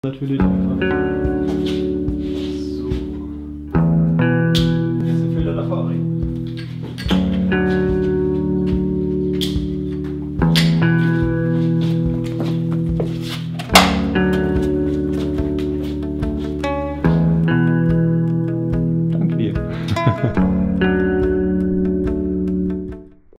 Natürlich einfach. So. Jetzt den Filter davor bringen. Danke dir.